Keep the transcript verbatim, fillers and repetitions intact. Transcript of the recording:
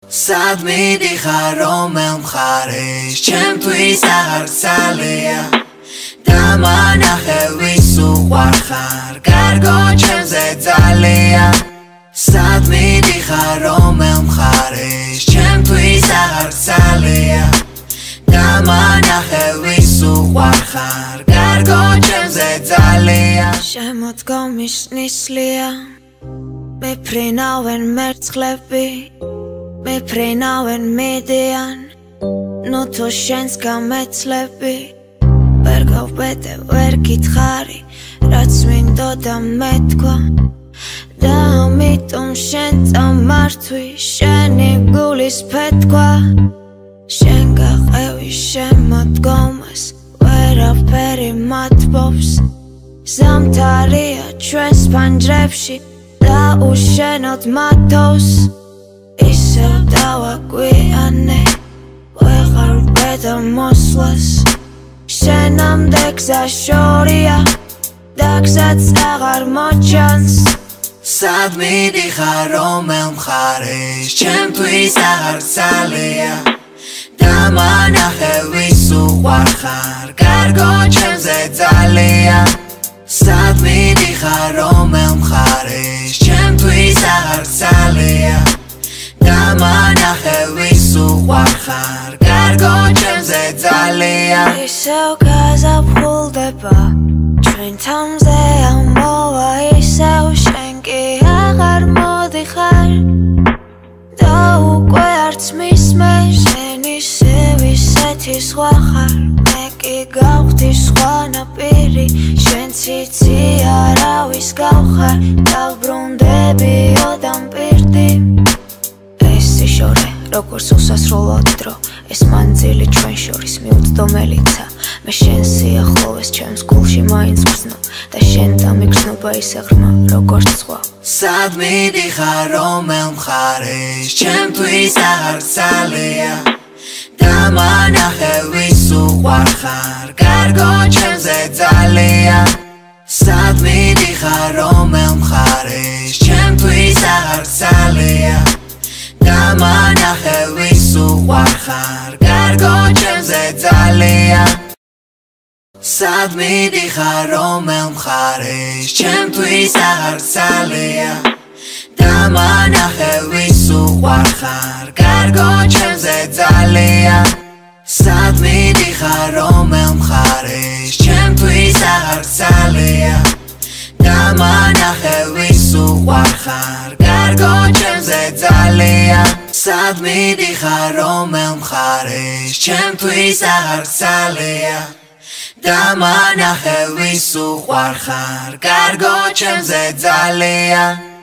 Sad midikhar romel mkharesh chem tvis aghartsalea Da manakhevi suqvarkhar gargo chemze dzalea Sad midikhar romel mkharesh chem tvis aghartsalea Da manakhevi suqvarkhar gargo chemze dzalea შემოდგომის ნისლია მეფრინავენ მერცხლები მეფრინავენ მიდიან ნუ თუ შენს გამეცლები ვერ გავბედე ვერ გითხარი რაც მინდოდა მეთქვა და ამიტომ შენ წამართვი შენი გულის ფეთქვა შენ გაყევი შემოდგომას ვერაფერი მათბობს ზამთარია ჩვენს ფანჯრებში და უშენოდ მათოს ისევ დავაგვიანე ვეღარ ვბედო მოსვლას შენამდე გზა შორია და გზაც აღარ მოჩანს Sad midikhar romel mkharesh chemtvis aghartsalea Da manakhevi suqvarkhar gargo chemze dzalea Sad midikhar romel mkharesh chemtvis aghartsalea Da manakhevi suqvarkhar gargo chemze dzalea ისევ გაზაფხულდება ჩვენ თამზე ამოვა ისევ შენ კი აღარ მოდიხარ და უკვე არც მისმე შენი სევისეთი სხვა ხარ მე კი გავხდი სხვანაპირი შენ ციცი არავის გავხარ დავბრუნდებიო დამპირდი ეს სიშორე როგორც უსასრულოდ დრო ეს მანძილი ჩვენ შორის მიუწვდომელიცა მე შენ სიახლოვეს ჩემს გულში მაინც გრძნობ და შენ დამიგრძნობა ისე ღრმა როგორც სხვა Sad midikhar romel mkharesh chemtvis aghartsalea Da manakhevi suqvarkhar gargo chemze dzalea Sad midikhar romel mkharesh chemtvis aghartsalea Da manakhevi suqvarkhar gargo chemze dzalea Sad midikhar romel mkharesh chemtvis aghartsalea Da manakhevi suqvarkhar gargo chemze dzalea Sad midikhar romel mkharesh chemtvis aghartsalea Da manakhevi suqvarkhar gargo chemze dzalea Sad midikhar romel mkharesh chemtvis aghartsalea Da manakhevi suqvarkhar gargo chemze dzalea